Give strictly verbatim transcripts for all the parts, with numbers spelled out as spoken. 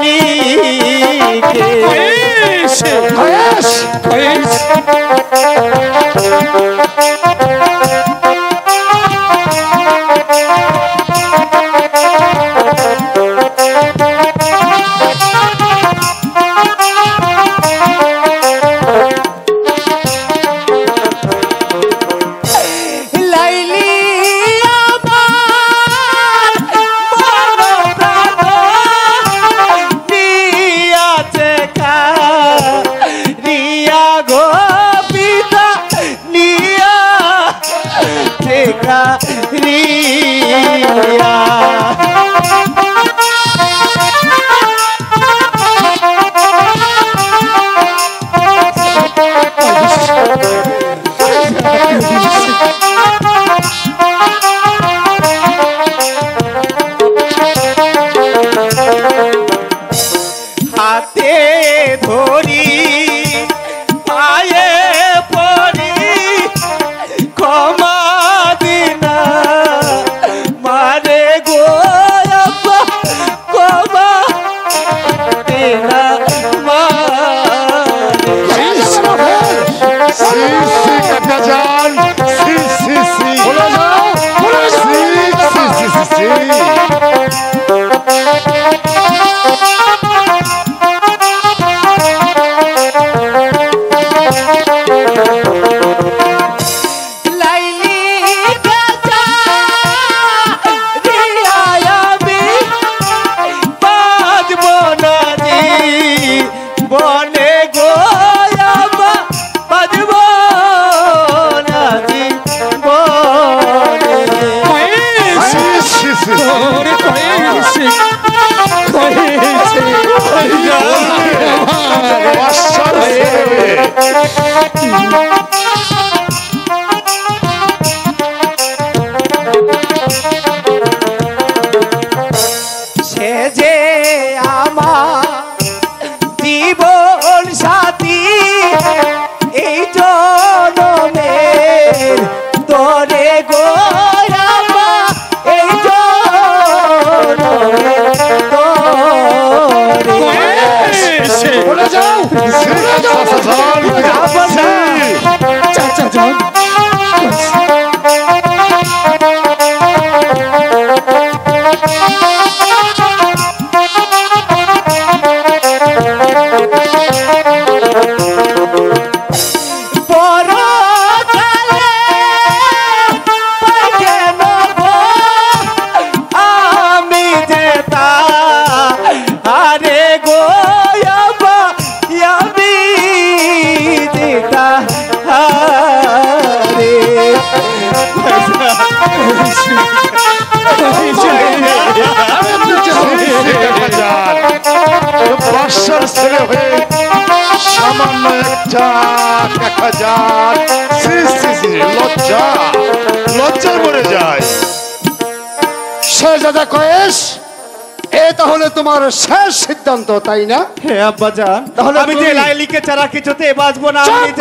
কয়েস কয়েস কয়েস হাতে ধরি পায়ে পড়ি ক্ষমা দিনা মারে গো আব্বা ক্ষমা দিনা মারে সি সি কাকা জান সি সি সি বলো যাও বলো সি সি সি সি বনে গো আব্বা বাজব নাজি বনে ওরে কয়েস কয়েস সে যে আমার জীবন সাথী এই জনমের তোরে গো আব্বা এই জনমের তোরে বলে যাও চাচা যান বাসার ছেলে হয়ে সামান্য একটা দেখা যান লজ্জা লজ্জার মরে যায় শেহজাদা কয়েস এ তাহলে তোমার শেষ সিদ্ধান্ত তাই না? হে আব্বা জান তাহলে আমি যে লাইলিকে ছাড়া কিছুতে বাঁচবো না আমি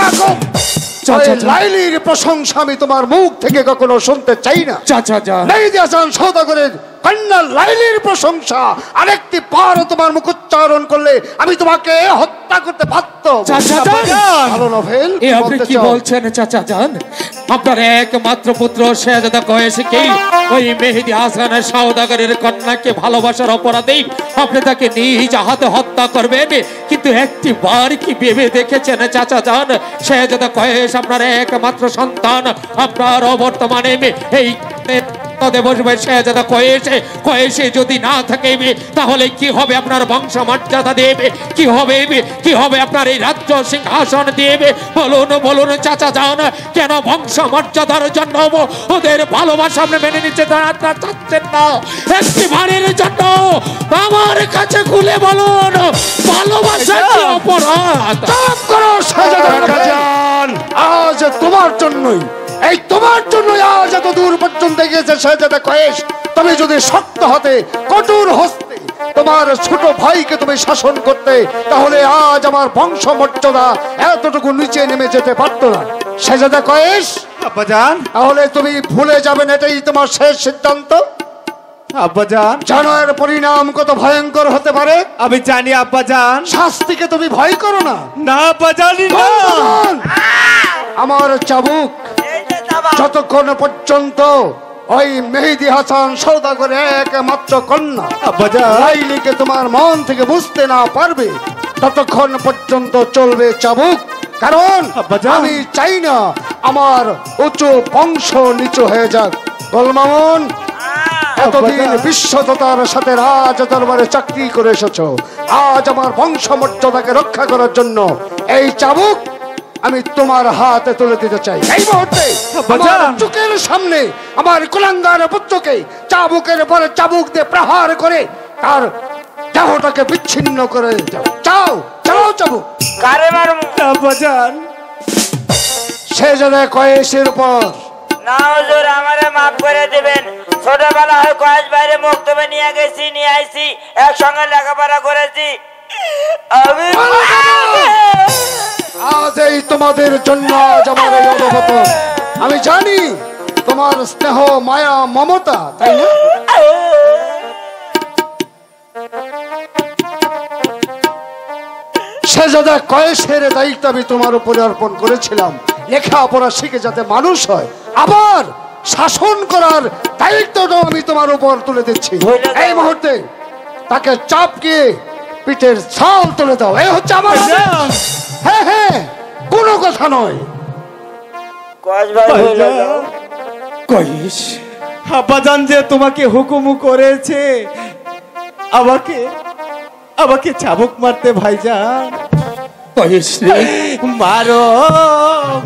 লাইলির প্রশংসা আমি তোমার মুখ থেকে কখনো শুনতে চাই না। চাচা যান মেহেদী হাসান সওদাগরের কন্যা লাইলির প্রশংসা আরেকটি বার তোমার মুখ উচ্চারণ করলে আমি তোমাকে হত্যা করতে বাধ্য। চাচা যান ভালো নভেল এ আপনি কি বলছেন চাচা যান? আপনার একমাত্র পুত্র শেহজাদা কয়েসকে ওই মেহেদী হাসান সওদাগরের কন্যাকে ভালোবাসার অপরাধে আপনি তাকে নিজ হাতে হত্যা করবেন, কিন্তু একটি বার কি ভেবে দেখেছেন চাচা যান শেহজাদা কয়েস আপনার একমাত্র সন্তান, আপনার অবর্তমানে এই বসবে শেহজাদা কয়েসে কয়েসে যদি না থাকে তাহলে কি হবে আপনার বংশ মর্যাদা দেবে, কি হবে কি হবে আপনার এই রাজ্য সিংহাসন দেবে? বলুন বলুন চাচা যান, কেন বংশ মর্যাদার জন্য ওদের ভালোবাসা আপনি মেনে নিতে চাচ্ছেন না? একটি বাড়ির জন্য আমার কাছে খুলে বলুন ভালোবাসা কি অপরাধ? চুপ করো শেহজাদা জান, আজ তোমার জন্যই এই তোমার জন্য আজ এত দূর পর্যন্ত গিয়েছে শেহজাদা কয়েস। তুমি যদি শক্ত হাতে কঠোর হস্তে তোমার ছোট ভাইকে তুমি শাসন করতে তাহলে আজ আমার বংশ মর্যাদা এতটুকু নিচে নেমে যেতে পারত না। শেহজাদা কয়েস আব্বাজান তাহলে তুমি ভুলে যাবেন এটাই তোমার শেষ সিদ্ধান্ত? আব্বাজান জানো এর পরিণাম কত ভয়ঙ্কর হতে পারে? আমি জানি আব্বাজান। শাস্তিকে তুমি ভয় করো না? না আব্বাজানি না। বলবান, আমার চাবুক যতক্ষণ পর্যন্ত ওই মেহেদী হাসান সওদাগর একমাত্র কন্যা আব্বাজান লাইলিকে তোমার মন থেকে বুঝতে না পারবে, ততক্ষণ পর্যন্ত চলবে চাবুক। কারণ আব্বাজান। আমি চাই না আমার উঁচু বংশ নিচু হয়ে যাক। গোলমামুন, এতদিন আব্বাজান। বিশ্বততার সাথে রাজ দরবারে চাকরি করে এসেছো, আজ আমার বংশ মর্যাদাকে রক্ষা করার জন্য এই চাবুক আমি তোমার হাতে তুলে দিতে চাই। এই মুহূর্তে আব্বাজান। আমার চোখের সামনে আমার কুলাঙ্গার পুত্রকে চাবুকের পরে চাবুক দিয়ে প্রহার করে তার দেহটাকে বিচ্ছিন্ন করে দাও। চাও চাও চাবুক। কারে মারুম? আব্বাজান সে যেন কয়েসের উপর না হুজুর, আমারে মাফ করে দিবেন। ছোটবেলা হয় কয়েস বাইরে মক্তবে নিয়ে গেছি, নিয়ে আইছি, একসঙ্গে লেখাপড়া করেছি। আমি আজ এই তোমাদের জন্য আজ আমার এই অবগতন। আমি জানি তোমার স্নেহ মায়া মমতা, তাই না? শেহজাদা কয়েসের দায়িত্ব আমি তোমার উপরে অর্পণ করেছিলাম, লেখাপড়া শিখে যাতে মানুষ হয়, আবার শাসন করার দায়িত্বটাও আমি তোমার উপর তুলে দিচ্ছি। এই মুহূর্তে তাকে চাপকে পিঠের ছাল তুলে দাও। এই হচ্ছে আমার আদেশ। হ্যাঁ হ্যাঁ, কোনো কথা নয়। কয়েস ভাই হইল ভাইজান। কয়েস, আব্বাজান যে তোমাকে হুকুম করেছে আমাকে আমাকে চাবুক মারতে ভাইজান। কয়েস রে, মারো